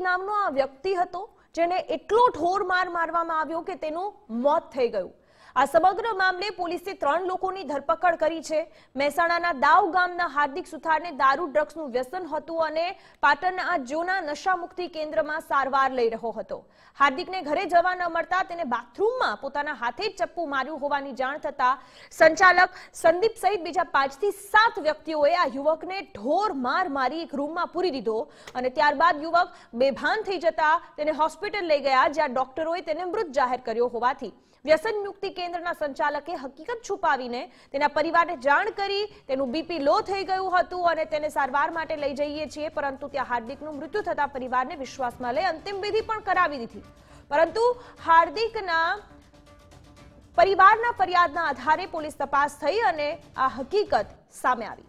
નામનો આ વ્યક્તિ હતો જેને એટલો ઠોર માર મારવામાં આવ્યો કે તેનું મોત થઈ ગયું। આ સમગ્ર મામલે પોલીસે 3 લોકોની ધરપકડ કરી છે। મહેસાણાના દાવ ગામના હાર્દિક સુથારને દારૂ ડ્રગ્સનું વ્યસન હતું અને પાટણના આ જોના નશા મુક્તિ કેન્દ્રમાં સારવાર લઈ રહ્યો હતો। હાર્દિકને ઘરે જવા ન મળતા તેને બાથરૂમમાં પોતાના હાથે જ ચપ્પુ માર્યું હોવાની જાણ થતા સંચાલક સંદીપ સહિત બીજા 5 થી 7 વ્યક્તિઓએ આ યુવકને ઢોર માર મારી એક રૂમમાં પૂરી દીધો અને ત્યારબાદ યુવક બેભાન થઈ જતા તેને હોસ્પિટલ લઈ ગયા, જ્યાં ડોક્ટરોએ તેને મૃત જાહેર કર્યો હોવાથી વ્યસન મુક્તિ કેન્દ્રના સંચાલકે હકીકત છુપાવીને તેના પરિવારને જાણ કરી તેનું બીપી લો થઈ ગયું હતું અને તેને સારવાર માટે લઈ જઈએ છીએ, પરંતુ ત્યાં હાર્દિકનું મૃત્યુ થતા પરિવારને વિશ્વાસમાં લઈ અંતિમ વિધિ પણ કરાવી દીધી। પરંતુ હાર્દિકના પરિવારના ફરિયાદના આધારે પોલીસ તપાસ થઈ અને આ હકીકત સામે આવી।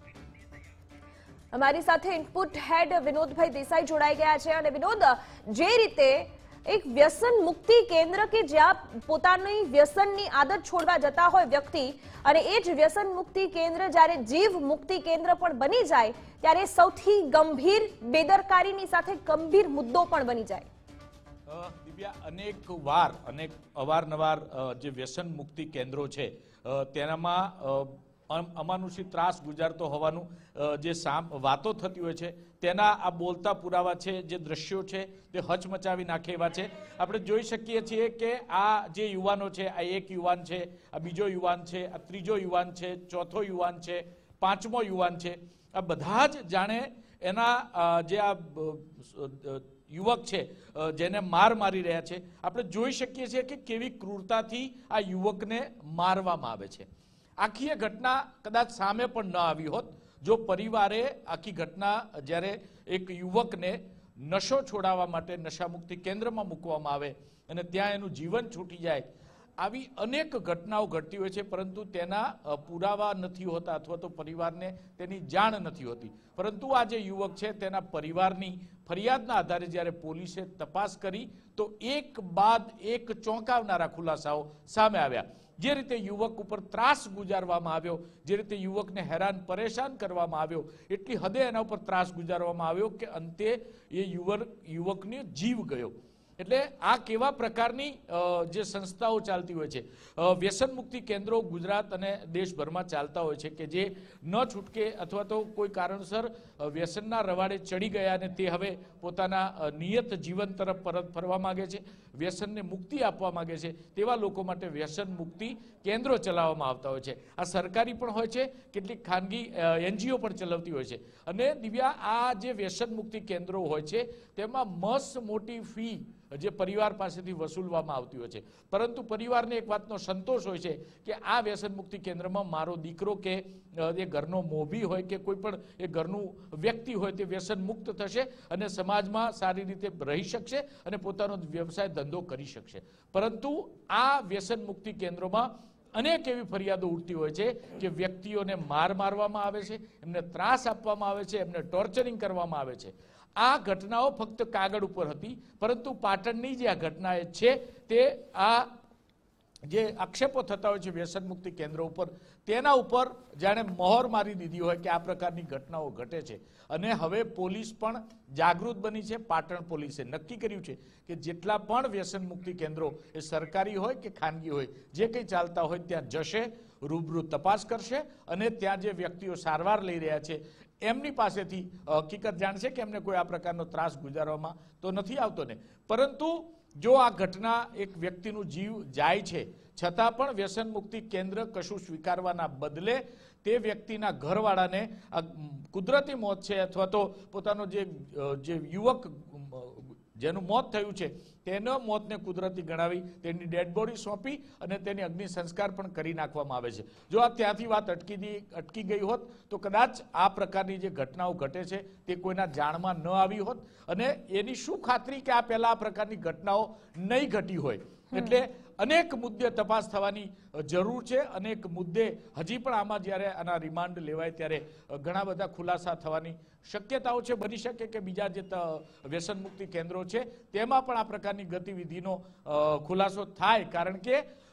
અમારી સાથે ઇનપુટ હેડ વિનોદભાઈ દેસાઈ જોડાઈ ગયા છે અને વિનોદ, જે રીતે એક વ્યસન મુક્તિ કેન્દ્ર કે જ્યાં પોતાની વ્યસનની આદત છોડવા જતા હોય વ્યક્તિ અને એ જ વ્યસન મુક્તિ કેન્દ્ર જ્યારે જીવ મુક્તિ કેન્દ્ર પણ બની જાય ત્યારે સૌથી ગંભીર બેદરકારીની સાથે ગંભીર મુદ્દો પણ બની જાય। દિવ્યા, અનેક અવારનવાર જે વ્યસન મુક્તિ કેન્દ્રો છે તેનામાં અમાનુષી ત્રાસ ગુજારતો હોવાનું જે વાતો થતી હોય છે તેના આ બોલતા પુરાવા છે, જે દ્રશ્યો છે તે હચમચાવી નાખે એવા છે। આપણે જોઈ શકીએ છીએ કે આ જે યુવાનો છે, આ એક યુવાન છે, આ બીજો યુવાન છે, આ ત્રીજો યુવાન છે, ચોથો યુવાન છે, પાંચમો યુવાન છે, આ બધા જ જાણે એના જે આ યુવક છે જેને મારી રહ્યા છે, આપણે જોઈ શકીએ છીએ કે કેવી ક્રૂરતાથી આ યુવકને મારવામાં આવે છે। આખી ઘટના કદાચ સામે પણ ન આવી હોત જો પરિવારે આખી ઘટના જ્યારે એક યુવકને નશો છોડાવવા માટે નશામુક્તિ કેન્દ્રમાં મૂકવામાં આવે અને ત્યાં એનું જીવન છૂટી જાય, આવી અનેક ઘટનાઓ ઘટતી હોય છે, પરંતુ તેના પુરાવા નથી હોતા અથવા તો પરિવારને તેની જાણ નથી હોતી। પરંતુ આ જે યુવક છે તેના પરિવારની ફરિયાદના આધારે જ્યારે પોલીસે તપાસ કરી તો એક બાદ એક ચોંકાવનારા ખુલાસાઓ સામે આવ્યા। જે રીતે યુવક ઉપર ત્રાસ ગુજારવામાં આવ્યો, જે રીતે યુવકને હેરાન પરેશાન કરવામાં આવ્યો, એટલી હદે એના ઉપર ત્રાસ ગુજારવામાં આવ્યો કે અંતે એ યુવકને જીવ ગયો। એટલે આ કેવા પ્રકારની જે સંસ્થાઓ ચાલતી હોય છે, વ્યસન મુક્તિ કેન્દ્રો ગુજરાત અને દેશભરમાં ચાલતા હોય છે કે જે ન છૂટકે અથવા તો કોઈ કારણસર વ્યસનના રવાડે ચડી ગયા અને તે હવે પોતાના નિયત જીવન તરફ પરત ફરવા માંગે છે, વ્યસનને મુક્તિ આપવા માંગે છે, તેવા લોકો માટે વ્યસન મુક્તિ કેન્દ્રો ચલાવવામાં આવતા હોય છે। આ સરકારી પણ હોય છે, કેટલીક ખાનગી NGO પણ ચલાવતી હોય છે। અને દિવ્યા, આ જે વ્યસન મુક્તિ કેન્દ્રો હોય છે તેમાં મસ્ત મોટી ફી જે પરિવાર પાસેથી વસૂલવામાં આવતી હોય છે, પરંતુ પરિવારને એક વાતનો સંતોષ હોય છે કે આ વ્યસન મુક્તિ કેન્દ્રમાં મારો દીકરો કે એ ઘરનો મોભી હોય કે કોઈ પણ એ ઘરનું વ્યક્તિ હોય તે વ્યસન મુક્ત થશે અને સમાજમાં સારી રીતે રહી શકશે અને પોતાનો વ્યવસાય ધંધો કરી શકશે। પરંતુ આ વ્યસન મુક્તિ કેન્દ્રોમાં અનેક એવી ફરિયાદો ઉઠતી હોય છે કે વ્યક્તિઓને મારવામાં આવે છે, એમને ત્રાસ આપવામાં આવે છે, એમને ટોર્ચરિંગ કરવામાં આવે છે। આ ઘટનાઓ ફક્ત કાગળ ઉપર હતી, પરંતુ પાટણની જે આ ઘટના છે તે આ જે આક્ષેપો થતા હોય છે વ્યસન મુક્તિ કેન્દ્રો ઉપર, તેના ઉપર જાણે મહોર મારી દીધી હોય કે આ પ્રકારની ઘટનાઓ ઘટે છે। અને હવે પોલીસ પણ જાગૃત બની છે। પાટણ પોલીસે નક્કી કર્યું છે કે જેટલા પણ વ્યસન મુક્તિ કેન્દ્રો એ સરકારી હોય કે ખાનગી હોય, જે કંઈ ચાલતા હોય ત્યાં જશે, રૂબરૂ તપાસ કરશે અને ત્યાં જે વ્યક્તિઓ સારવાર લઈ રહ્યા છે એમની પાસેથી હકીકત જાણશે કે એમને કોઈ આ પ્રકારનો ત્રાસ ગુજારવામાં તો નથી આવતો ને। પરંતુ જો આ ઘટના એક વ્યક્તિનું જીવ જાય છે છતાં પણ વ્યસન મુક્તિ કેન્દ્ર કશું સ્વીકારવાના બદલે તે વ્યક્તિના ઘરવાળાને આ કુદરતી મોત છે અથવા તો પોતાનો જે યુવક જેનું મોત થયું છે તેના મોતને કુદરતી ગણાવી તેની ડેડ બોડી સોંપી અને તેની અગ્નિ સંસ્કાર પણ કરી નાખવામાં આવે છે। જો આ ત્યાંથી વાત અટકી ગઈ હોત તો કદાચ આ પ્રકારની જે ઘટનાઓ ઘટે છે તે કોઈના જાણમાં ન આવી હોત અને એની શું ખાતરી કે આ પહેલા આ પ્રકારની ઘટનાઓ નહીં ઘટી હોય। એટલે અનેક મુદ્દે તપાસ થવાની જરૂર છે। અનેક મુદ્દે હજી પણ આમાં જ્યારે આના રિમાન્ડ લેવાય ત્યારે ઘણા બધા ખુલાસા થવાની શક્યતાઓ છે। બની શકે કે બીજા જે વ્યસન મુક્તિ કેન્દ્રો છે તેમાં પણ આ પ્રકારની ગતિવિધિનો ખુલાસો થાય, કારણ કે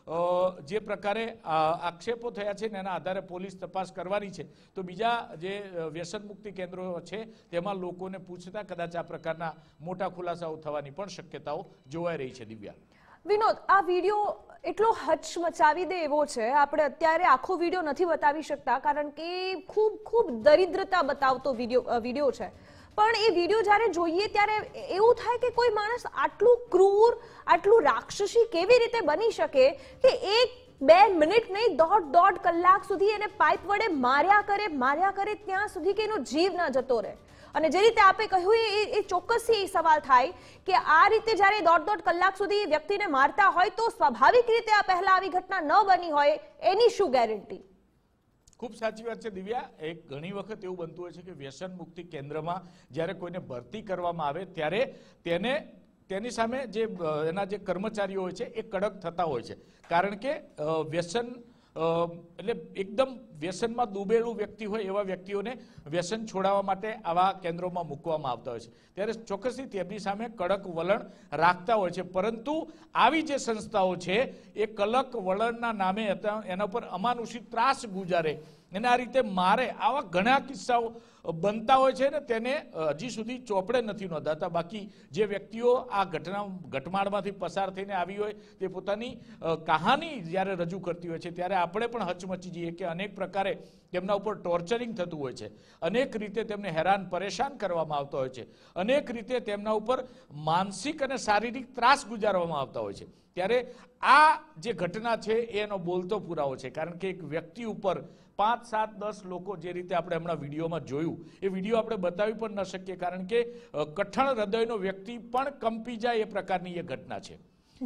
જે પ્રકારે આક્ષેપો થયા છે એના આધારે પોલીસ તપાસ કરવાની છે. તો બીજા જે વ્યસન મુક્તિ કેન્દ્રો છે તેમાં લોકોને પૂછતા કદાચ આ પ્રકારના મોટા ખુલાસાઓ થવાની પણ શક્યતાઓ જોવાઈ રહી છે. દિવ્યા, વિનોદ, આ વિડીયો એટલો હચમચાવી દે એવો છે. આપણે અત્યારે આખો વિડીયો નથી બતાવી શકતા કારણ કે ખૂબ દરિદ્રતા બતાવતો વિડીયો છે. પણ એ વિડીયો જ્યારે જોઈએ ત્યારે એવું થાય કે કોઈ માણસ આટલું ક્રૂર, આટલું રાક્ષસી કેવી રીતે બની શકે કે 1-2 મિનિટ નહીં, દોઢ કલાક સુધી એને પાઇપ વડે માર્યા કરે ત્યાં સુધી કે એનો જીવ ન જતો રહે. અને જે રીતે આપે કહ્યું એ ચોક્કસથી એ સવાલ થાય કે આ રીતે જ્યારે દોઢ કલાક સુધી એ વ્યક્તિને મારતા હોય તો સ્વાભાવિક રીતે આ પહેલા આવી ઘટના ન બની હોય એની શું ગેરંટી? ખૂબ સાચી વાત છે દિવ્યા. એક ઘણી વખત એવું બનતું હોય છે કે વ્યસન મુક્તિ કેન્દ્રમાં જ્યારે કોઈને ભરતી કરવામાં આવે ત્યારે તેની સામે જે એના જે કર્મચારીઓ હોય છે એ કડક થતા હોય છે. કારણ કે વ્યસન એટલે એકદમ વ્યસનમાં ડૂબેલું વ્યક્તિ હોય એવા વ્યક્તિઓને વ્યસન છોડાવવા માટે આવા કેન્દ્રોમાં મૂકવામાં આવતા હોય છે. ત્યારે ચોક્કસથી તેમની સામે કડક વલણ રાખતા હોય છે. પરંતુ આવી જે સંસ્થાઓ છે એ કડક વલણના નામે એના પર અમાનુષિક ત્રાસ ગુજારે, એને આ રીતે મારે, આવા ઘણા કિસ્સાઓ બનતા હોય છે ને તેને હજી સુધી ચોપડે નથી નોંધાતા. બાકી જે વ્યક્તિઓ આ ઘટમાળમાંથી પસાર થઈને આવી હોય તે પોતાની કહાની જ્યારે રજૂ કરતી હોય છે ત્યારે આપણે પણ હચમચી જઈએ કે અનેક પ્રકારે તેમના ઉપર ટોર્ચરિંગ થતું હોય છે, અનેક રીતે તેમને હેરાન પરેશાન કરવામાં આવતા હોય છે, અનેક રીતે તેમના ઉપર માનસિક અને શારીરિક ત્રાસ ગુજારવામાં આવતા હોય છે. ત્યારે આ જે ઘટના છે એનો બોલતો પુરાવો છે. કારણ કે એક વ્યક્તિ ઉપર 5, 7, 10 લોકો, જે રીતે આપણે હમણાં વિડીયોમાં જોયું, એ વિડીયો આપણે બતાવી પણ ન શકીએ કારણ કે કઠણ હૃદયનો વ્યક્તિ પણ કંપી જાય એ પ્રકારની એ ઘટના છે.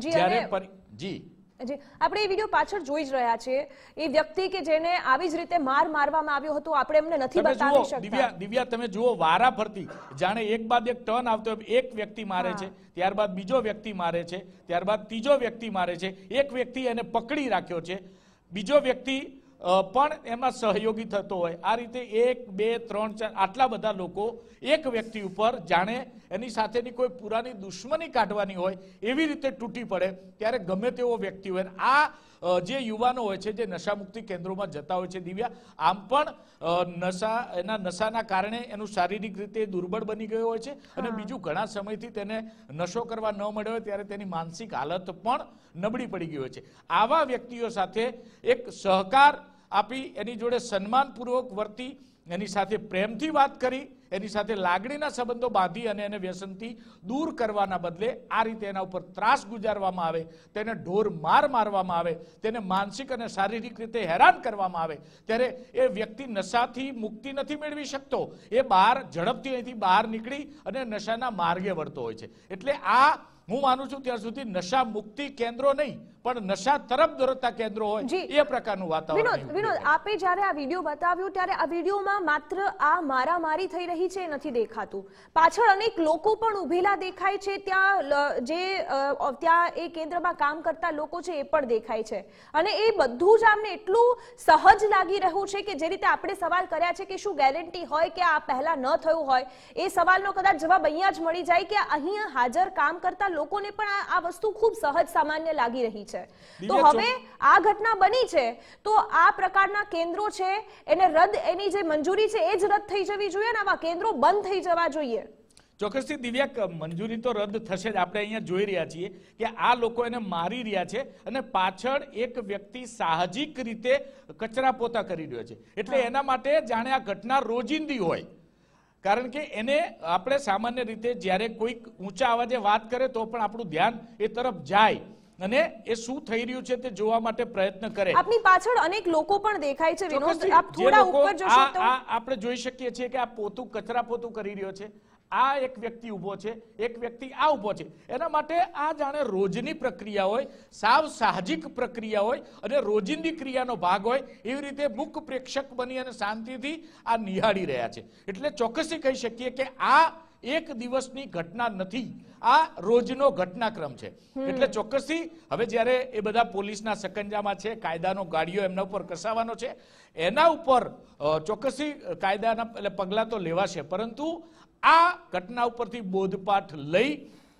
આપણે એ વિડીયો પાછળ જોઈ જ રહ્યા છીએ. એ વ્યક્તિ કે જેને આવી જ રીતે મારવામાં આવ્યો હતો, આપણે એમને નથી બતાવી શકતા. દિવ્યા, તમે જુઓ, વારા ફરતી જાણે એક બાદ એક ટર્ન આવતો હોય. એક વ્યક્તિ મારે છે, ત્યારબાદ બીજો વ્યક્તિ મારે છે, ત્યારબાદ ત્રીજો વ્યક્તિ મારે છે, એક વ્યક્તિ એને પકડી રાખ્યો છે, બીજો વ્યક્તિ પણ એમાં સહયોગી થતો હોય. આ રીતે 1, 2, 3, 4 આટલા બધા લોકો એક વ્યક્તિ ઉપર જાણે એની સાથેની કોઈ પુરાની દુશ્મની કાઢવાની હોય એવી રીતે તૂટી પડે. ત્યારે ગમે તેવો વ્યક્તિ હોય, આ જે યુવાનો હોય છે જે નશામુક્તિ કેન્દ્રોમાં જતા હોય છે દિવ્યા, આમ પણ એના નશાના કારણે એનું શારીરિક રીતે દુર્બળ બની ગયો હોય છે અને બીજું ઘણા સમયથી તેને નશો કરવા ન મળ્યો હોય ત્યારે તેની માનસિક હાલત પણ નબળી પડી ગઈ હોય છે. આવા વ્યક્તિઓ સાથે એક સહકાર આપી, એની જોડે સન્માનપૂર્વક વર્તી, એની સાથે પ્રેમથી વાત કરી, એની સાથે લાગણીના સંબંધો બાંધી અને એને વ્યસનથી દૂર કરવાના બદલે આ રીતે એના ઉપર ત્રાસ ગુજારવામાં આવે, તેને ઢોર મારવામાં આવે, તેને માનસિક અને શારીરિક રીતે હેરાન કરવામાં આવે, ત્યારે એ વ્યક્તિ નશાથી મુક્તિ નથી મેળવી શકતો. એ ઝડપથી અહીંથી બહાર નીકળી અને નશાના માર્ગે વળતો હોય છે. એટલે આ હું માનું છું ત્યાં સુધી નશા મુક્તિ કેન્દ્રો નહીં પણ નશા તરફ દોરતા કેન્દ્રો હોય એ પ્રકારનું વાતાવરણ. વિનોદ, આપે જ્યારે આ વિડીયો બતાવ્યો ત્યારે આ વિડીયોમાં માત્ર આ મારામારી થઈ રહી છે નથી દેખાતું. પાછળ અનેક લોકો પણ ઉભેલા દેખાય છે. ત્યાં એ કેન્દ્રમાં કામ કરતા લોકો છે એ પણ દેખાય છે. અને એ બધું જ આમને એટલું સહજ લાગી રહ્યું છે કે જે રીતે આપણે સવાલ કર્યા છે કે શું ગેરંટી હોય કે આ પહેલા ન થયું હોય, એ સવાલનો કદાચ જવાબ અહીંયા જ મળી જાય કે અહીંયા હાજર કામ કરતા લોકોને પણ આ વસ્તુ ખૂબ સહજ સામાન્ય લાગી રહી છે. તો હવે આ ઘટના બની છે તો આ પ્રકારના કેન્દ્રો છે એને એની જે મંજૂરી છે એ જ રદ થઈ જવી જોઈએ અને આવા કેન્દ્રો બંધ થઈ જવા જોઈએ. ચોક્કસથી દિવ્યા, મંજૂરી તો રદ થશે જ. આપણે અહીંયા જોઈ રહ્યા છીએ કે આ લોકો એને મારી રહ્યા છે અને પાછળ એક વ્યક્તિ સાહજિક રીતે કચરા પોતા કરી રહ્યો છે. એટલે એના માટે જાણે આ ઘટના રોજિંદી હોય. કારણ કે એને આપણે સામાન્ય રીતે જ્યારે કોઈક ઊંચા અવાજે વાત કરે તો પણ આપણું ધ્યાન એ તરફ જાય અને એ શું થઈ રહ્યું છે તે જોવા માટે પ્રયત્ન કરે. આપની પાછળ અનેક લોકો પણ દેખાય છે વિનોદ, આપ થોડા ઉપર જોશો તો આપણે જોઈ શકીએ છીએ કે આ કચરા પોતું કરી રહ્યો છે. આ એક વ્યક્તિ ઊભો છે, એક વ્યક્તિ આ ઊભો છે. એના માટે આ જાણે રોજની પ્રક્રિયા હોય, સાવ સાહજિક પ્રક્રિયા હોય અને રોજિંદી ક્રિયાનો ભાગ હોય એવી રીતે મૂક પ્રેક્ષક બની અને શાંતિથી આ નિહાળી રહ્યા છે. એટલે ચોક્કસથી કહી શકીએ કે આ એક દિવસની ઘટના નથી, આ રોજનો ઘટનાક્રમ છે. એટલે ચોક્કસથી હવે જ્યારે એ બધા પોલીસના સકંજામાં છે, કાયદાનો ગાડીઓ એમના ઉપર કસાવાનો છે, એના ઉપર ચોક્કસથી કાયદાના પગલાં તો લેવાશે. પરંતુ આ ઘટના ઉપરથી બોધપાઠ લઈ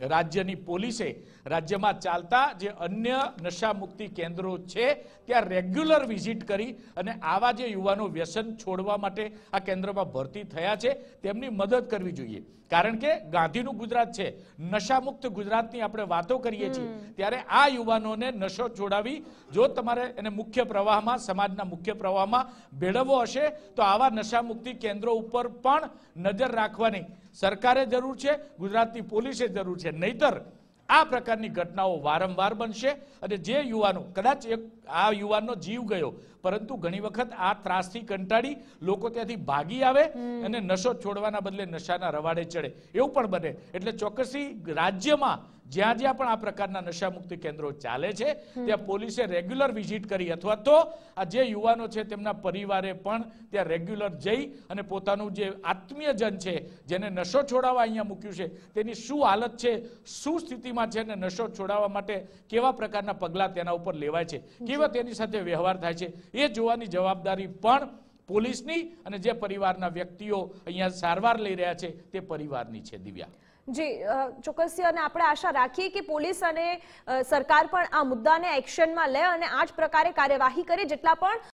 રાજ્યની પોલીસે રાજ્યમાં ચાલતા જે અન્ય નશા મુક્તિ કેન્દ્રો છે ત્યાં રેગ્યુલર વિઝિટ કરી અને આવા જે યુવાનો વ્યસન છોડવા માટે આ કેન્દ્રમાં ભરતી થયા છે તેમની મદદ કરવી જોઈએ. કારણ કે ગાંધીનું ગુજરાત છે, નશામુક્ત ગુજરાતની આપણે વાતો કરીએ છીએ, ત્યારે આ યુવાનોને નશો છોડાવી જો તમારે એને મુખ્ય પ્રવાહમાં, સમાજના મુખ્ય પ્રવાહમાં ભેળવવો હશે તો આવા નશામુક્તિ કેન્દ્રો ઉપર પણ નજર રાખવાની સરકારે જરૂર છે, ગુજરાતની પોલીસે જરૂર છે. નહીતર આ પ્રકારની ઘટનાઓ વારંવાર બનશે અને જે યુવાનો, કદાચ આ યુવાનનો જીવ ગયો, પરંતુ ઘણી વખત આ ત્રાસથી કંટાળી લોકો ત્યાંથી ભાગી આવે અને નશો છોડવાના બદલે નશાના રવાડે ચડે, એવું પણ બને. એટલે ચોક્કસથી રાજ્યમાં જ્યાં જ્યાં પણ આ પ્રકારના નશામુક્તિ કેન્દ્રો ચાલે છે ત્યાં પોલીસે રેગ્યુલર વિઝિટ કરી અથવા તો આ જે યુવાનો છે તેમના પરિવારે પણ ત્યાં રેગ્યુલર જઈ અને પોતાનું જે આત્મીયજન છે, જેને નશો છોડાવવા અહીંયા મૂક્યું છે, તેની શું હાલત છે, શું સ્થિતિમાં છે અને નશો છોડાવવા માટે કેવા પ્રકારના પગલાં તેના ઉપર લેવાય છે, કેવા તેની સાથે વ્યવહાર થાય છે, એ જોવાની જવાબદારી પણ પોલીસની અને જે પરિવારના વ્યક્તિઓ અહીંયા સારવાર લઈ રહ્યા છે તે પરિવારની છે. દિવ્યા. જી ચોક્કસથી, અને આપણે આશા રાખીએ કે પોલીસ અને સરકાર પણ આ મુદ્દાને એક્શનમાં લે અને આ જ પ્રકારે કાર્યવાહી કરે. જેટલા પણ